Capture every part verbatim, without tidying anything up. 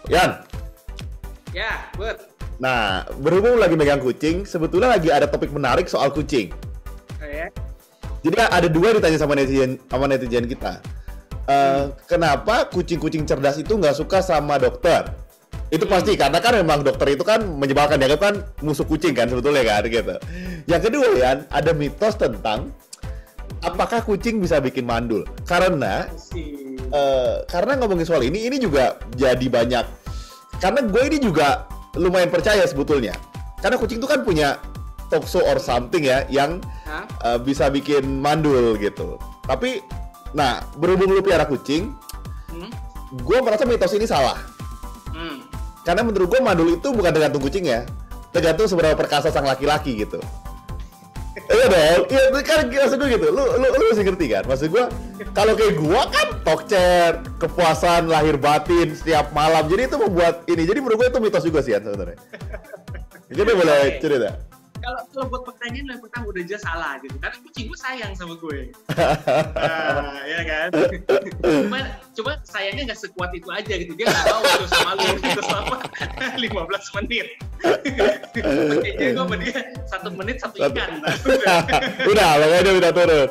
Yan. Ya, buat. Nah, berhubung lagi megang kucing, sebetulnya lagi ada topik menarik soal kucing. Oh, ya? Jadi ada dua ditanya sama netizen, sama netizen kita. Uh, hmm. Kenapa kucing-kucing cerdas itu nggak suka sama dokter? Itu pasti hmm. karena kan memang dokter itu kan menyebalkan, dia kan musuh kucing kan sebetulnya kan gitu. Yang kedua Yan, ada mitos tentang apakah kucing bisa bikin mandul? Karena uh, karena ngomongin soal ini, ini juga jadi banyak. Karena gue ini juga lumayan percaya sebetulnya. Karena kucing itu kan punya toxo or something ya yang uh, bisa bikin mandul gitu. Tapi, nah berhubung lu pelihara kucing, hmm? gue merasa mitos ini salah. Hmm. Karena menurut gue mandul itu bukan tergantung kucing ya, tergantung seberapa perkasa sang laki-laki gitu. Iya dong, iya kan maksud gue gitu. Lu lu lu masih ngerti kan? Maksud gue kalau kayak gue kan talk-chat, kepuasan lahir batin setiap malam. Jadi itu membuat ini. Jadi menurut gue itu mitos juga sih ya sebenarnya. Jadi boleh cerita. Kalau kalau buat pertanyaan yang pertama udah jelas salah gitu. Karena kucing gue sayang sama gue. Nah, ya kan? Cuma cuma sayangnya nggak sekuat itu aja gitu. Dia nggak mau terus sama lu gitu selama lima belas menit. Jadi gue sama dia satu menit satu ikan. Udah, makanya dia minta turun.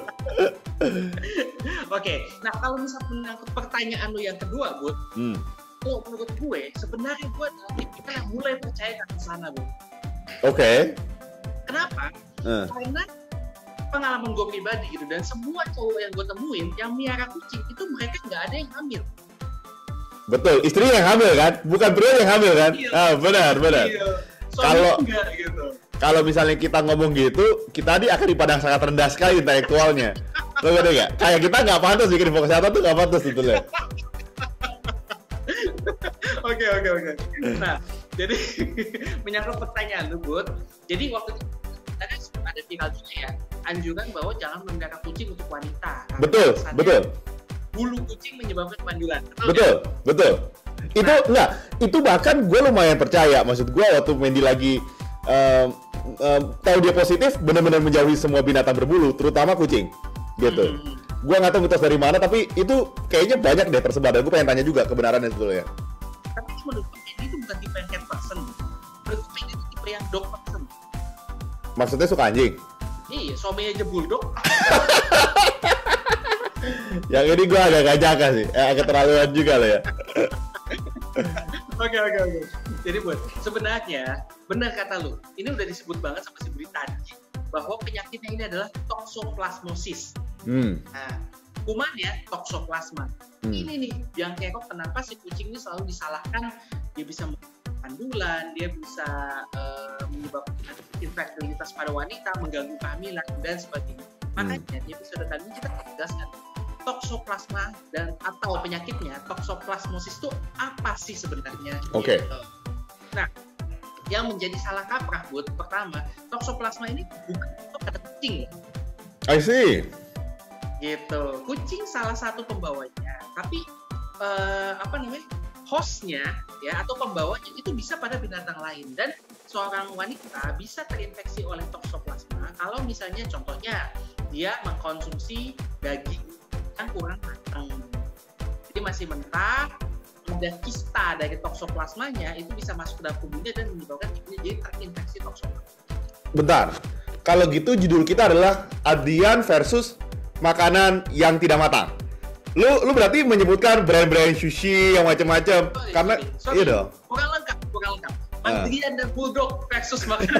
Oke, nah kalau misalnya menyangkut pertanyaan lu yang kedua, Bud, hmm. kalau menurut gue sebenarnya gue adalah tipikal yang mulai percaya ke sana, Bud. Oke. Okay. Kenapa? Hmm. Karena pengalaman gue pribadi gitu, dan semua cowok yang gue temuin yang miara kucing itu mereka nggak ada yang hamil. Betul, istri yang hamil kan, bukan pria yang hamil kan? Iya. Ah benar benar. Iya. Kalau gitu. Kalau misalnya kita ngomong gitu, kita tadi akan dipandang sangat rendah sekali intelektualnya. Lo ngerti nggak? Kayak kita nggak pantas bikin info kesehatan tuh nggak pantas sebetulnya. Oke oke oke. Nah, jadi menyangkut pertanyaan lu, Bud. Jadi waktu itu ada ada viral juga ya, anjuran bahwa jangan memelihara kucing untuk wanita. Betul, betul. Bulu kucing menyebabkan kemandulan. Betul, ya? Betul. Itu nah. enggak, itu bahkan gue lumayan percaya. Maksud gue waktu Mendy lagi um, um, tahu dia positif, benar-benar menjauhi semua binatang berbulu, terutama kucing. Gitu. Hmm. Gue nggak tahu mitos dari mana, tapi itu kayaknya banyak deh tersebar. Dan gue pengen tanya juga kebenarannya sebetulnya. Tapi menurut gue ini itu bukan tipe yang cat person. Menurut gue ini tipe yang dog person. Maksudnya suka anjing? Iya, suaminya aja bulldog. Yang ini gue agak gak jaka sih, eh, agak terlaluan juga loh ya. Oke oke oke. Jadi buat sebenarnya benar kata lu, ini udah disebut banget sama si berita tadi bahwa penyakitnya ini adalah toxoplasmosis. Hmm. Nah, kumannya toxoplasma. Hmm. Ini nih yang kayak kok kenapa si kucing ini selalu disalahkan, dia bisa pandulan, dia bisa uh, menyebabkan infertilitas pada wanita, mengganggu kehamilan dan sebagainya. Makanya hmm. di episode tadi kita jelaskan toxoplasma dan atau penyakitnya toxoplasmosis itu apa sih sebenarnya? Oke. Okay. Gitu. Nah, yang menjadi salah kaprah buat pertama, toxoplasma ini bukan pada kucing. I see. Gitu. Kucing salah satu pembawanya, tapi uh, apa namanya? hostnya ya atau pembawanya itu bisa pada binatang lain, dan seorang wanita bisa terinfeksi oleh toxoplasma kalau misalnya contohnya dia mengkonsumsi daging yang kurang matang, jadi masih mentah, ada kista dari toxoplasmanya itu bisa masuk ke dalam tubuhnya dan menyebabkan tubuhnya jadi terinfeksi toxoplasma. Bentar, kalau gitu judul kita adalah Adrian versus makanan yang tidak matang. Lu lu berarti menyebutkan brand-brand sushi yang macam-macam oh, karena sorry, iya dong. Kurang lengkap, kurang lengkap. Adrian uh. dan Bulldog versus makanan.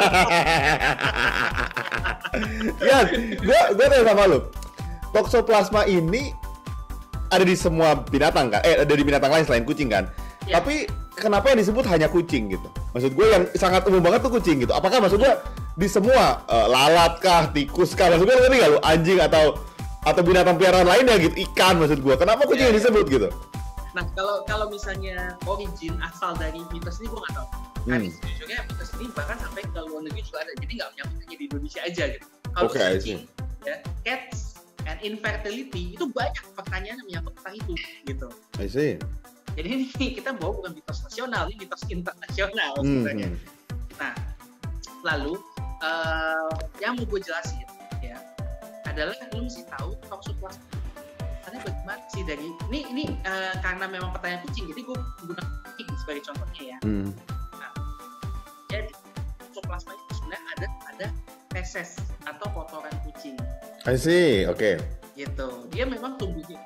Ya, gua gua tanya sama lu. Toxoplasma ini ada di semua binatang kan? Eh, ada di binatang lain selain kucing kan? Ya. Tapi kenapa yang disebut hanya kucing gitu? Maksud gue yang sangat umum banget tuh kucing gitu. Apakah maksud gue di semua uh, lalat kah, tikus kah? Maksud gue ngerti nggak lu? Anjing atau atau binatang peliharaan lainnya gitu, ikan maksud gue. Kenapa kucing yang disebut gitu? Nah, kalau kalau misalnya origin asal dari mitos ini gue nggak tahu. Hmm. Karena sejujurnya mitos ini bahkan sampai ke luar negeri juga ada. Jadi nggak menyangkut hanya di Indonesia aja gitu. Kalau okay, kucing, ya, cats and infertility itu banyak pertanyaan yang menyangkut tentang itu gitu. I see. Jadi ini kita bawa bukan mitos nasional, ini mitos internasional sebenarnya. Hmm. Nah, lalu uh, yang mau gue jelasin ya adalah lu mesti tahu toxoplasma karena bagaimana sih dari ini ini uh, karena memang pertanyaan kucing, jadi gue menggunakan kucing sebagai contohnya ya. Hmm. Nah, jadi toksoplasma itu sebenarnya ada ada feses atau kotoran kucing. I see, oke. Okay. Gitu. Dia memang tumbuhnya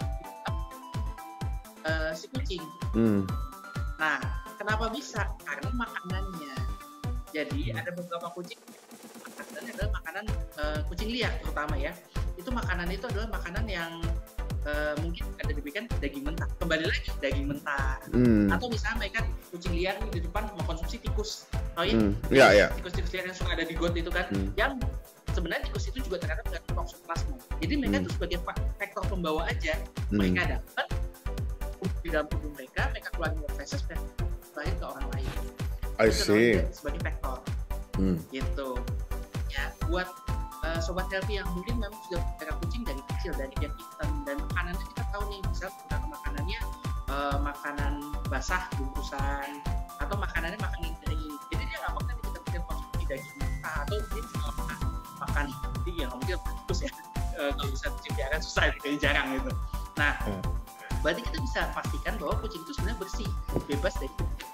uh, si kucing. Hmm. Nah, kenapa bisa? Karena makanannya. Jadi ada beberapa kucing makanannya adalah makanan uh, kucing liar terutama ya. Itu makanan itu adalah makanan yang uh, mungkin ada diberikan daging mentah. Kembali lagi daging mentah. Hmm. Atau misalnya mereka kucing liar di depan mengkonsumsi tikus. Oh ya, hmm. ya, ya. Tikus-tikus liar yang suka ada di got itu kan, hmm. yang sebenarnya tikus itu juga terkadang mengandung toksoplasma. Jadi mereka hmm. itu sebagai faktor pembawa aja. Hmm. Mereka dapat di dalam tubuh mereka, mereka keluar dari feses dan lahir ke orang lain. I see. Sebagai faktor. Hmm. Gitu. Ya, buat uh, sobat healthy yang mungkin memang sudah mereka kucing dari kecil, dari yang hitam, dan makanannya kita tahu nih, misalnya beberapa makanannya uh, makanan basah bungkusan atau makanannya makanan kering. Jadi dia nggak makan kita pikir konsumsi daging mentah atau dia juga makan makan jadi ya mungkin bagus ya. Uh, kalau bisa kucing piaraan susah jadi jarang gitu. Nah, hmm. berarti kita bisa pastikan bahwa kucing itu sebenarnya bersih, bebas dari.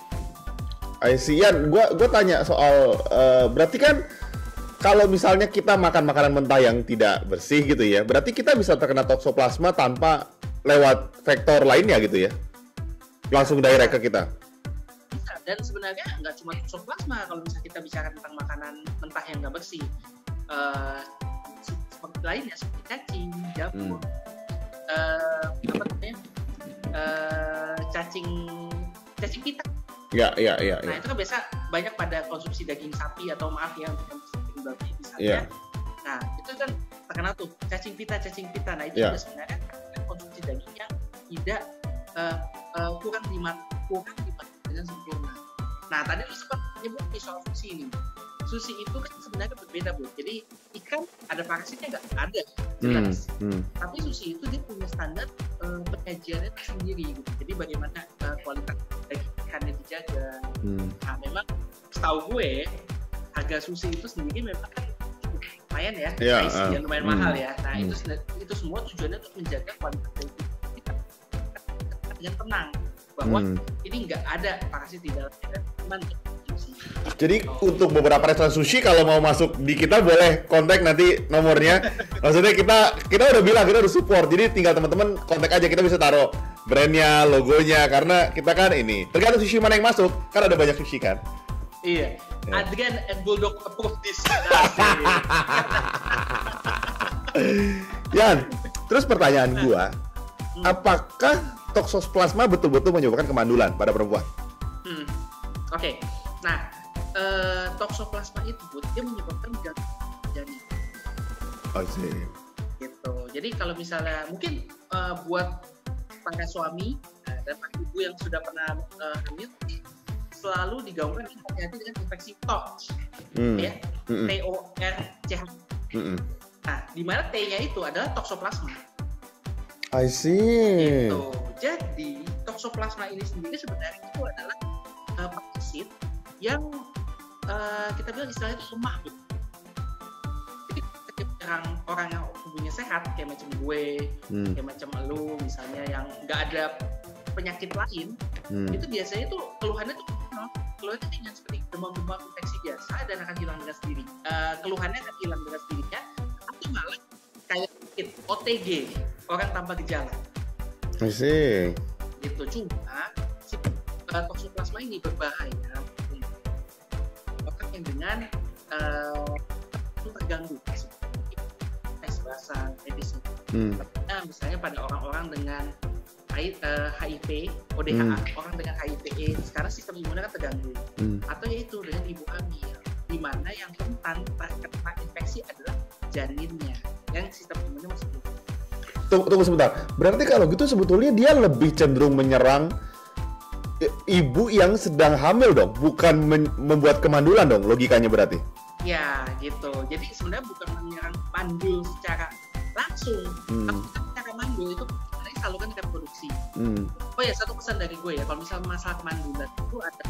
I see. Yan, gue gue tanya soal uh, berarti kan kalau misalnya kita makan makanan mentah yang tidak bersih gitu ya, berarti kita bisa terkena toksoplasma tanpa lewat vektor lainnya gitu ya, langsung direct ke kita. Bisa. Dan sebenarnya nggak cuma toksoplasma kalau misalnya kita bicara tentang makanan mentah yang nggak bersih, uh, seperti lainnya seperti cacing, jamur, hmm. uh, apa namanya, uh, cacing, cacing pita. Ya, ya, ya. Nah ya. itu kan biasa banyak pada konsumsi daging sapi atau maaf ya untuk daging babi misalnya. Ya. Nah itu kan terkenal tuh cacing pita, cacing pita. Nah itu ya. juga sebenarnya konsumsi daging yang tidak uh, uh, kurang dimat, kurang dimat dengan sempurna. Nah tadi lu sempat menyebut nih soal sushi ini. Sushi itu kan sebenarnya berbeda Bu. Jadi ikan ada parasitnya nggak? Ada, jelas. Hmm, hmm. Tapi sushi itu dia punya standar uh, penyajiannya sendiri. Gitu. Jadi bagaimana uh, kualitas daging ikannya dijaga. Hmm. Nah memang setahu gue harga sushi itu sendiri memang kan cukup lumayan ya, yeah, price uh, yang lumayan hmm. mahal ya. Nah hmm. itu itu semua tujuannya untuk menjaga kualitas daging kita dengan tenang bahwa hmm. ini nggak ada parasit di dalamnya dan aman untuk konsumsi. Jadi oh. untuk beberapa restoran sushi kalau mau masuk di kita boleh kontak nanti nomornya. Maksudnya kita kita udah bilang kita udah support. Jadi tinggal teman-teman kontak aja, kita bisa taruh brandnya, logonya, karena kita kan ini tergantung sushi mana yang masuk, kan ada banyak sushi kan. Iya. Yeah. Adrian and Bulldog approve this. Yan, terus pertanyaan gua, hmm. apakah toksoplasma betul-betul menyebabkan kemandulan pada perempuan? Hmm. Oke. Okay. Nah, uh, toksoplasma itu dia menyebabkan gangguan janin. Oh sih. Gitu. Jadi kalau misalnya mungkin uh, buat para suami uh, dan para ibu yang sudah pernah uh, hamil, selalu digaungkan hati-hati dengan infeksi T O R C, hmm. ya, hmm. T O R C H. Hmm. Nah, di mana T-nya itu adalah toksoplasma. I see. Gitu. Jadi toksoplasma ini sendiri sebenarnya itu adalah uh, parasit yang uh, kita bilang istilahnya itu lemah. Jadi orang orang yang tubuhnya sehat kayak macam gue, hmm. kayak macam elu misalnya yang nggak ada penyakit lain, hmm. itu biasanya tuh keluhannya tuh no, keluhannya ringan seperti demam-demam infeksi biasa dan akan hilang dengan sendiri. Uh, keluhannya akan hilang dengan sendirinya atau malah kayak O T G, orang tanpa gejala. I see. Gitu. Cuma si uh, toksoplasma ini berbahaya orang yang dengan uh, terganggu tes basal medis. Hmm. Nah, misalnya pada orang-orang dengan H I V, O D H A, hmm. orang dengan H I V AIDS, sekarang sistem imunnya kan terganggu. Hmm. Atau yaitu dengan ibu hamil, di mana yang rentan terkena infeksi adalah janinnya, yang sistem imunnya masih tinggi. Tunggu, tunggu sebentar. Berarti kalau gitu sebetulnya dia lebih cenderung menyerang ibu yang sedang hamil dong, bukan men- membuat kemandulan dong, logikanya berarti. Ya, gitu. Jadi sebenarnya bukan menyerang mandul secara langsung, hmm. tapi secara mandul itu sebenarnya saluran reproduksi. Hmm. Oh ya, satu pesan dari gue ya, kalau misalnya masalah kemandulan itu ada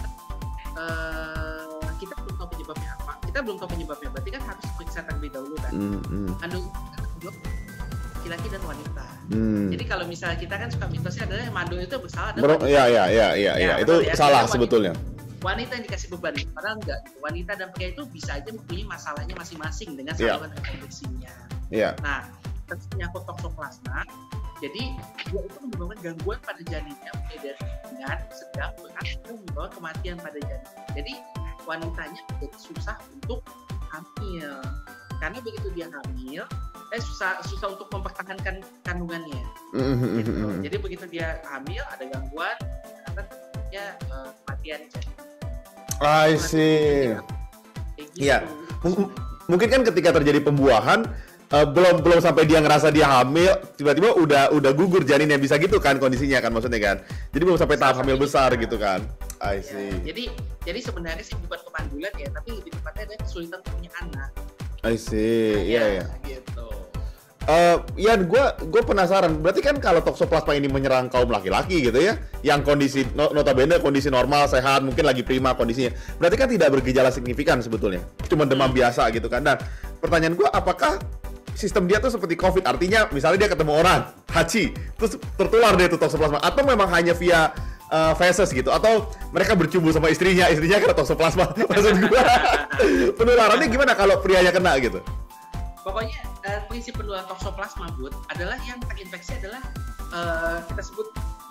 uh, kita belum tahu penyebabnya apa. Kita belum tahu penyebabnya, berarti kan harus periksa terlebih dahulu kan. Hmm. Hmm. Kandung laki-laki dan wanita. Hmm. Jadi kalau misalnya kita kan suka mitosnya adalah mando itu bersalah. Ber- ya, ya, ya, ya, ya, ya. Itu ya, salah wanita, sebetulnya. Wanita yang dikasih beban, padahal enggak. Wanita dan pria itu bisa aja mempunyai masalahnya masing-masing dengan saluran yeah. reproduksinya. Yeah. Nah, terus menyangkut toksoplasma, jadi dia itu menyebabkan gangguan pada janinnya mulai dari ringan, sedang, berat, dan membawa kematian pada janin. Jadi wanitanya jadi susah untuk hamil, karena begitu dia hamil, eh susah susah untuk mempertahankan kandungannya. Mm-hmm. Gitu. Jadi begitu dia hamil ada gangguan, karena dia uh, kematian janin. I see. Iya. Gitu. M- mungkin kan ketika terjadi pembuahan uh, belum belum sampai dia ngerasa dia hamil, tiba-tiba udah udah gugur janinnya, bisa gitu kan kondisinya kan maksudnya kan. Jadi belum sampai tahap hamil besar gitu kan. I see. Ya, jadi jadi sebenarnya sih bukan kemandulan ya, tapi lebih tepatnya ada kesulitan punya anak. I see. Iya nah, ya. Gitu. Uh, Yan, gue gue penasaran. Berarti kan kalau toksoplasma ini menyerang kaum laki-laki gitu ya, yang kondisi notabene kondisi normal, sehat, mungkin lagi prima kondisinya. Berarti kan tidak bergejala signifikan sebetulnya, cuma demam biasa gitu kan. Nah, pertanyaan gue, apakah sistem dia tuh seperti COVID? Artinya, misalnya dia ketemu orang, haji, terus tertular dia tuh toksoplasma, atau memang hanya via uh, feses gitu, atau mereka bercumbu sama istrinya, istrinya kena toksoplasma. Maksud gue, penularannya gimana kalau prianya kena gitu? Pokoknya uh, prinsip penularan toksoplasma Bud adalah yang terinfeksi adalah uh, kita sebut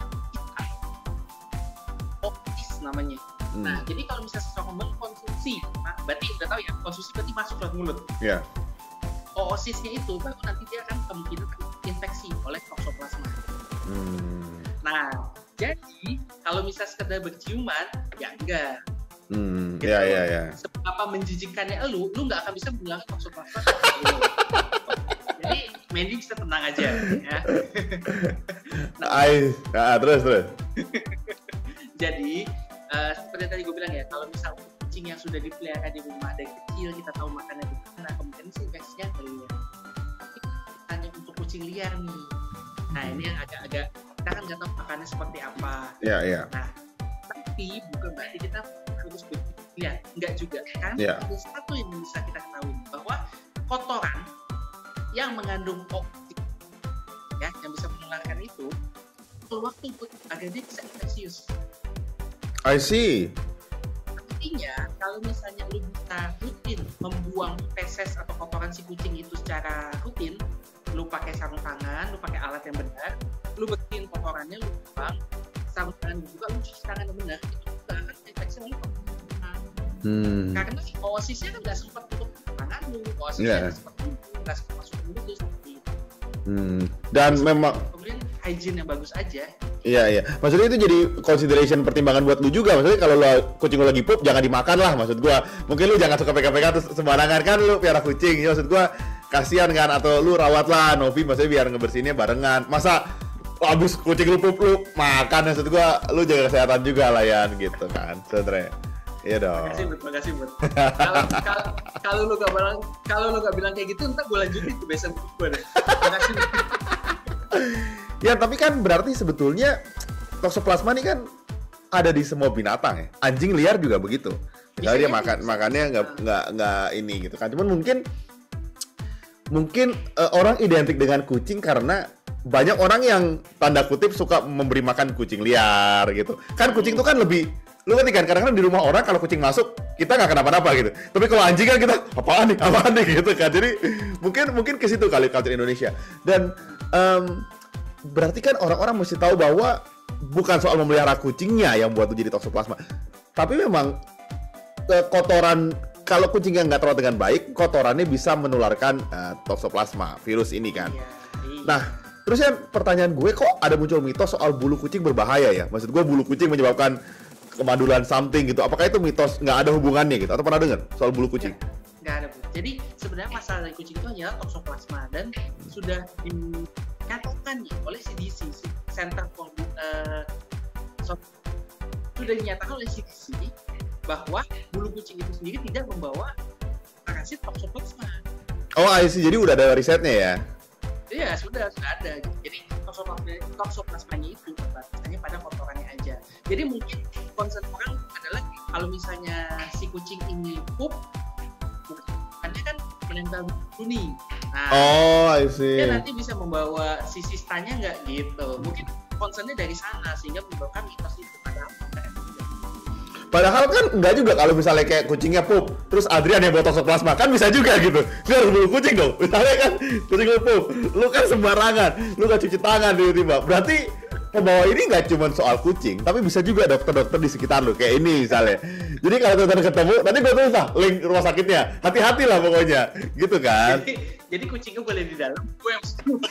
oosis namanya. Hmm. Nah, jadi kalau misalnya seseorang mengkonsumsi, nah, berarti udah tahu ya, konsumsi berarti masuk ke mulut. Iya. Yeah. Oosisnya itu baru nanti dia akan kemungkinan terinfeksi oleh toksoplasma. Hmm. Nah, jadi kalau misalnya sekedar berciuman, ya enggak. Hmm, gitu. ya, ya, ya. Seberapa menjijikkannya elu, lu nggak akan bisa menghilangkan toksoplasma. Jadi, Mandy bisa tenang aja. Ya. Nah, Ay, ah, terus terus. Jadi, uh, seperti tadi gue bilang ya, kalau misal kucing yang sudah dipelihara di rumah dari kecil, kita tahu makannya di mana, kemungkinan sih infeksinya keliar. Hanya untuk kucing liar nih. Nah, ini yang agak-agak kita kan nggak tahu makannya seperti apa. Iya, iya. Nah, tapi bukan berarti kita harus berpikir, enggak juga kan? Yeah. Ada satu yang bisa kita ketahui bahwa kotoran yang mengandung oosis ya, yang bisa menularkan itu perlu waktu untuk agar dia bisa infeksius. I see. Artinya kalau misalnya lu bisa rutin membuang feses atau kotoran si kucing itu secara rutin, lu pakai sarung tangan, lu pakai alat yang benar, lu bersihin kotorannya, lu buang sarung tangan juga, lu cuci tangan yang benar, itu juga akan infeksi oleh kotoran. Hmm. Karena oosisnya kan nggak sempat untuk tangan lu, oosisnya nggak yeah. sempat nggak sempat masuk ke mulut lu seperti itu. Hmm. Dan jadi, memang kemudian hygiene yang bagus aja. Iya iya. Maksudnya itu jadi consideration pertimbangan buat lu juga. Maksudnya kalau lu kucing lu lagi pup jangan dimakan lah maksud gua. Mungkin lu jangan suka pegang-pegang terus sembarangan kan, lu piara kucing. Ya, maksud gua kasihan kan, atau lu rawat lah Novi maksudnya biar ngebersihinnya barengan. Masa abis kucing lu pup lu makan, maksud gua lu jaga kesehatan juga lah Yan gitu kan. Sebenarnya. Iya dong. Makasih Bud, makasih Bud. Kalau kalau lu gak bilang kalau lu gak bilang kayak gitu, ntar gue lanjutin kebiasaan gue deh. Makasih. Ya tapi kan berarti sebetulnya toksoplasma ini kan ada di semua binatang ya. Anjing liar juga begitu. Misalnya dia makan bisa. makannya nggak nggak nggak ini gitu kan. Cuman mungkin mungkin uh, orang identik dengan kucing karena banyak orang yang tanda kutip suka memberi makan kucing liar gitu. Kan kucing itu kan lebih, lu ngerti kan, kadang-kadang di rumah orang kalau kucing masuk kita nggak kenapa-napa gitu. Tapi kalau anjing kan kita apaan nih, apaan nih gitu kan. Jadi mungkin mungkin ke situ kali culture Indonesia. Dan um, berarti kan orang-orang mesti tahu bahwa bukan soal memelihara kucingnya yang buat itu jadi toksoplasma, tapi memang uh, kotoran, kalau kucingnya nggak terawat dengan baik, kotorannya bisa menularkan uh, toksoplasma virus ini kan. Iya, iya. Nah, terus ya pertanyaan gue, kok ada muncul mitos soal bulu kucing berbahaya ya? Maksud gue bulu kucing menyebabkan kemandulan something gitu. Apakah itu mitos, nggak ada hubungannya gitu? Atau pernah dengar soal bulu kucing? Nggak ada, Bu. Jadi sebenarnya masalah dari kucing itu hanyalah toksoplasma, dan sudah dinyatakan ya oleh C D C, Center for uh, so, sudah dinyatakan oleh C D C bahwa bulu kucing itu sendiri tidak membawa parasit toksoplasma. Oh, I see. Jadi udah ada risetnya ya? Iya, sudah, sudah ada. Jadi toksoplasmanya itu biasanya pada kotorannya aja. Jadi mungkin concern orang adalah kalau misalnya si kucing ini pup, bukannya kan menempel dulu nih. Nah, oh, I see. Dia nanti bisa membawa si sistanya nggak gitu. Mungkin concernnya dari sana sehingga menyebabkan mitos itu padahal Padahal kan enggak juga kalau misalnya kayak kucingnya pup, terus Adrian yang bawa toksoplasma, kan bisa juga gitu. Lu harus beli kucing dong. Misalnya kan kucing lu pup, lu kan sembarangan, lu gak cuci tangan tiba-tiba. Berarti pembawa ini nggak cuma soal kucing, tapi bisa juga dokter-dokter di sekitar lu kayak ini misalnya. Jadi kalau dokter ketemu, nanti gue tulis lah link rumah sakitnya. Hati-hati lah pokoknya, gitu kan. Jadi, jadi kucingnya boleh di dalam, gue yang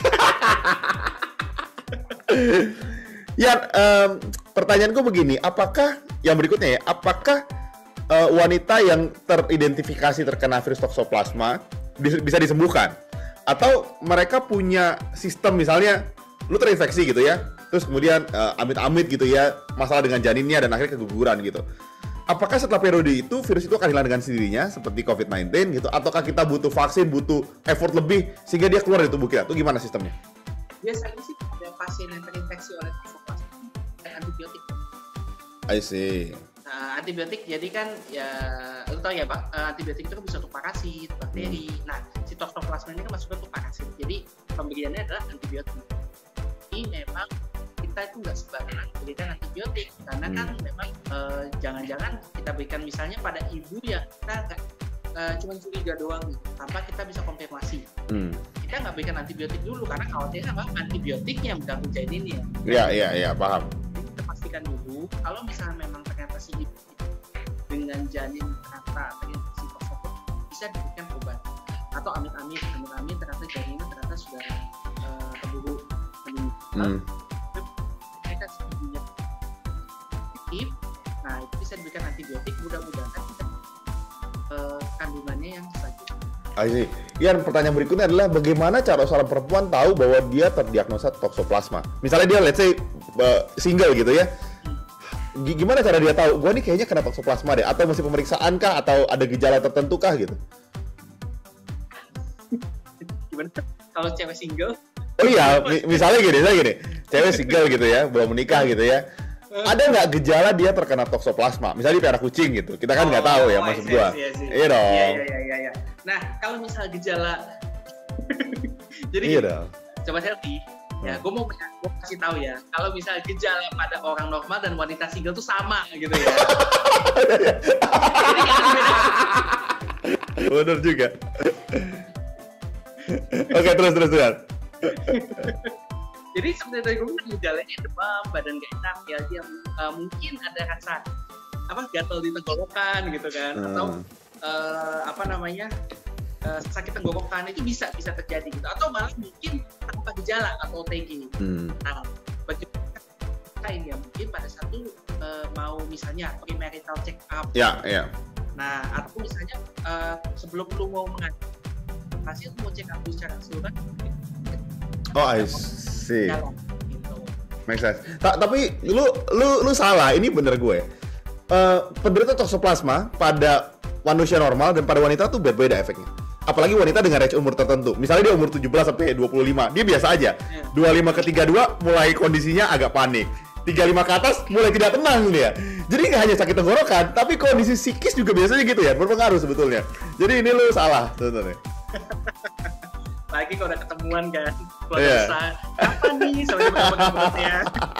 Ya, um, pertanyaanku begini, apakah yang berikutnya ya, apakah uh, wanita yang teridentifikasi terkena virus toksoplasma bisa, bisa disembuhkan? Atau mereka punya sistem misalnya, lu terinfeksi gitu ya, terus kemudian uh, amit-amit gitu ya, masalah dengan janinnya dan akhirnya keguguran gitu. Apakah setelah periode itu virus itu akan hilang dengan sendirinya seperti covid sembilan belas gitu? Ataukah kita butuh vaksin, butuh effort lebih sehingga dia keluar dari tubuh kita? Itu gimana sistemnya? Biasanya sih ada pasien yang terinfeksi oleh toksoplasma dan antibiotik. I see. Nah, antibiotik jadi kan ya lu tahu ya Pak, antibiotik itu kan bisa untuk parasit, bakteri. Hmm. Nah, si toksoplasma ini kan masuk untuk parasit. Jadi pemberiannya adalah antibiotik. Ini memang kita itu nggak sembarangan berikan antibiotik karena hmm. kan memang eh, jangan-jangan kita berikan misalnya pada ibu yang kita nggak uh, cuma curiga doang tanpa kita bisa konfirmasi. Hmm. Kita nggak berikan antibiotik dulu karena khawatirnya apa antibiotiknya yang mengganggu janin ya. Iya iya iya paham. Jadi kita pastikan dulu kalau misalnya memang ternyata si ibu dengan janin ternyata terinfeksi toksoplasma bisa diberikan obat atau amit-amit amit-amit ternyata janinnya ternyata sudah uh, keburu meninggal. Hmm. Mereka sebetulnya aktif, nah itu bisa diberikan antibiotik mudah-mudahan kita uh, kandungannya yang selanjutnya. I see. Yan, pertanyaan berikutnya adalah bagaimana cara seorang perempuan tahu bahwa dia terdiagnosa toksoplasma? Misalnya dia let's say uh, single gitu ya. G- gimana cara dia tahu? Gua nih kayaknya kena toksoplasma deh. Atau mesti pemeriksaan kah? Atau ada gejala tertentu kah gitu? Gimana? Kalau cewek single? Oh iya, mi- misalnya gini, misalnya gini. Cewek single gitu ya, belum menikah gitu ya. Ada nggak gejala dia terkena toksoplasma? Misalnya di piara kucing gitu. Kita kan nggak oh, tahu ya, oh, maksud gua. Iya, iya, iya dong. Iya, iya, iya, iya. Nah, kalau misal gejala jadi iya dong. Coba selfie. Ya, gue mau gue kasih tahu ya. Kalau misal gejala pada orang normal dan wanita single tuh sama gitu ya. Jadi kan beda. Benar juga. Oke, terus terus terus. Jadi seperti tadi gue bilang gejalanya demam, badan gak enak, ya dia uh, mungkin ada rasa apa gatal di tenggorokan gitu kan, hmm. atau uh, apa namanya uh, sakit tenggorokan itu bisa bisa terjadi gitu, atau malah mungkin tanpa gejala atau O T G. Hmm. Nah, bagi kita ini ya mungkin pada satu uh, mau misalnya premarital check up. Ya, ya. Nah, atau misalnya uh, sebelum lu mau mengadu pasien mau check up secara keseluruhan. Oh, I see. Make sense. Ta- tapi lu lu lu salah. Ini bener gue. Uh, penderita toksoplasma pada manusia normal dan pada wanita tuh berbeda efeknya. Apalagi wanita dengan range umur tertentu. Misalnya dia umur tujuh belas sampai dua puluh lima, dia biasa aja. dua puluh lima ke tiga puluh dua mulai kondisinya agak panik. tiga puluh lima ke atas mulai tidak tenang dia. Jadi nggak hanya sakit tenggorokan, tapi kondisi psikis juga biasanya gitu ya, berpengaruh sebetulnya. Jadi ini lu salah sebenarnya. Lagi kalau udah ketemuan kan, kalau yeah. Bisa apa nih sampai berapa-berapanya.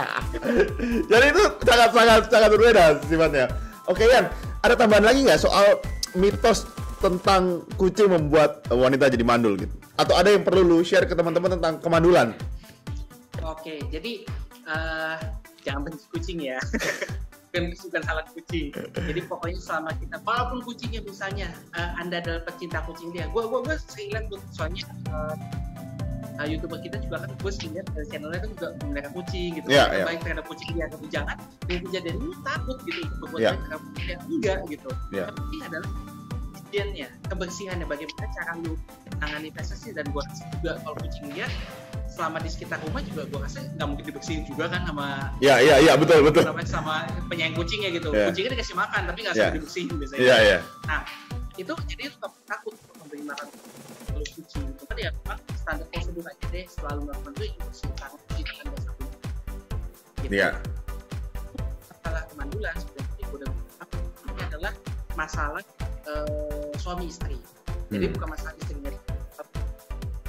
Jadi itu sangat-sangat sangat berbeda sifatnya. Oke Yan, ada tambahan lagi nggak soal mitos tentang kucing membuat wanita jadi mandul gitu? Atau ada yang perlu lu share ke teman-teman tentang kemandulan? Oke, jadi uh, jangan benci kucing ya. Bukan, bukan salah kucing. Jadi pokoknya selama kita, walaupun kucingnya misalnya uh, Anda adalah pecinta kucing dia, gue gue gue sering lihat soalnya uh, uh, YouTuber kita juga kan, gue sering lihat uh, channelnya kan juga memelihara kucing gitu, yeah, yeah. Baik terhadap kucing dia, tapi jangan yang kejadian ini takut gitu untuk berbuat yeah. Baik terhadap kucing dia, enggak gitu. Yeah. Yang penting adalah higiennya, kebersihannya, bagaimana cara lu tangani pestisida, dan gue rasa juga kalau kucing dia selama di sekitar rumah juga gue rasa nggak mungkin dibersihin juga kan sama ya ya ya betul betul sama penyayang kucingnya gitu. Yeah. Kucingnya dikasih makan tapi nggak yeah. Sampai dibersihin biasanya. Yeah, yeah. Nah itu jadi lu takut untuk memberi makan kalau kucing itu kan ya memang standar prosedur aja deh, selalu melakukan itu yang bersih tangan, cuci tangan dan sabun. Gitu. Yeah. Masalah kemandulan sebenarnya gue udah ini adalah masalah uh, suami istri. Jadi hmm. bukan masalah istrinya.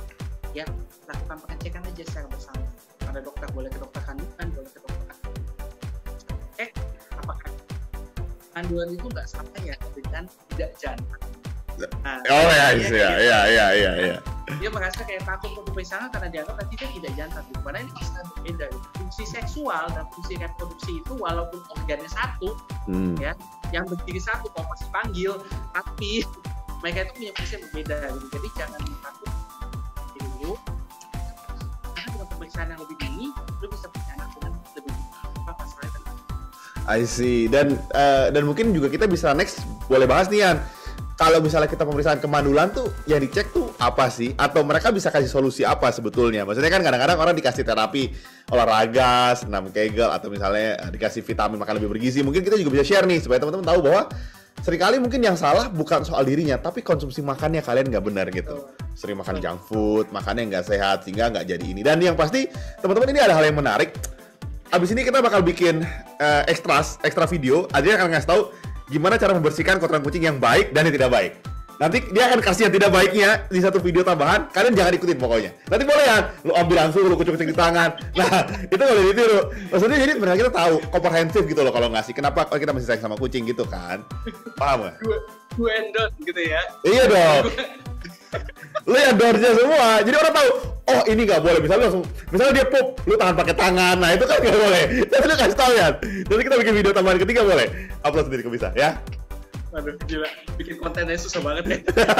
ya lakukan pengecekan aja secara bersama. Pada dokter, boleh ke dokter kandungan, boleh ke dokter cek apakah kandungan itu nggak sama ya dengan tidak jantan. Nah, oh ya, iya, iya, iya, iya, iya, iya. Dia merasa kayak takut untuk pasangan karena dianggap nanti dia tidak jantan. Karena ini bisa berbeda. Fungsi seksual dan fungsi reproduksi itu walaupun organnya satu, hmm. ya, yang berdiri satu kalau masih panggil, tapi mereka itu punya fungsi yang berbeda. Gitu. Jadi jangan takut dulu. Karena dengan pemeriksaan yang lebih dini, lu bisa punya anak dengan lebih apa masalahnya. I see. Dan uh, dan mungkin juga kita bisa next boleh bahas nih Yan. Kalau misalnya kita pemeriksaan kemandulan tuh yang dicek tuh apa sih? Atau mereka bisa kasih solusi apa sebetulnya? Maksudnya kan kadang-kadang orang dikasih terapi olahraga, senam kegel, atau misalnya dikasih vitamin makan lebih bergizi. Mungkin kita juga bisa share nih supaya teman-teman tahu bahwa seringkali mungkin yang salah bukan soal dirinya, tapi konsumsi makannya kalian nggak benar gitu. Sering makan junk food, makannya nggak sehat sehingga nggak jadi ini. Dan yang pasti teman-teman ini ada hal yang menarik. Abis ini kita bakal bikin uh, ekstras, ekstra video. Adrian akan ngasih tahu gimana cara membersihkan kotoran kucing yang baik dan yang tidak baik. Nanti dia akan kasih yang tidak baiknya di satu video tambahan. Kalian jangan ikutin pokoknya. Nanti boleh ya, lu ambil langsung, lu kucing-kucing di tangan. Nah, itu boleh ditiru. Maksudnya jadi sebenarnya kita tahu komprehensif gitu loh kalau ngasih. Kenapa kalau kita masih sayang sama kucing gitu kan? Paham gak? Do and don't gitu ya. Iya dong. Lu yang dodge-nya semua. Jadi orang tahu, oh ini nggak boleh. Misalnya langsung, misalnya dia pup, lu tangan pakai tangan. Nah itu kan nggak boleh. Tapi lu kasih tahu ya. Nanti kita bikin video tambahan ketiga boleh. Upload sendiri ke bisa ya. Waduh, gila. Bikin kontennya susah banget ya.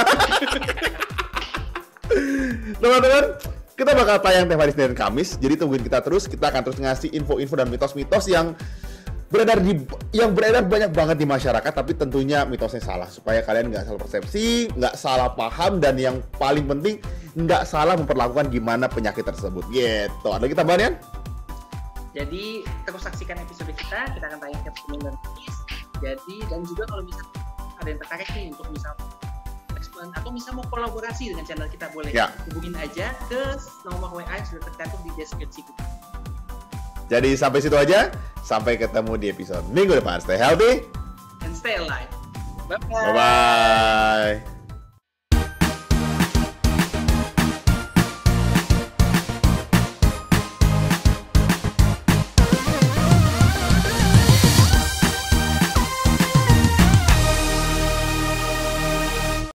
Teman-teman, kita bakal tayang tiap hari Senin dan Kamis. Jadi tungguin kita terus. Kita akan terus ngasih info-info dan mitos-mitos yang beredar di yang beredar banyak banget di masyarakat, tapi tentunya mitosnya salah supaya kalian nggak salah persepsi, nggak salah paham, dan yang paling penting nggak salah memperlakukan gimana penyakit tersebut. Gitu. Ada kita tambahan? Jadi terus saksikan episode kita, kita akan tayang tiap Senin dan Kamis. Jadi dan juga kalau misalnya ada yang tertarik nih untuk misal atau misal mau kolaborasi dengan channel kita, boleh ya. Hubungin aja ke nomor W A yang sudah tercantum di deskripsi kita. Jadi sampai situ aja. Sampai ketemu di episode minggu depan. Stay healthy and stay alive. Bye-bye. Bye-bye.